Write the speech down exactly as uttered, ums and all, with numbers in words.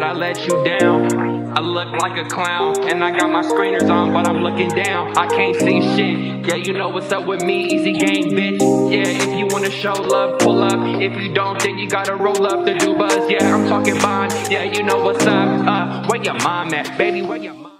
I let you down. I look like a clown, and I got my screeners on, but I'm looking down. I can't see shit. Yeah, you know what's up with me, easy game, bitch. Yeah, if you wanna show love, pull up. If you don't, then you gotta roll up to do buzz. Yeah, I'm talking bond. Yeah, you know what's up. Uh, where your mom at, baby? Where your mom?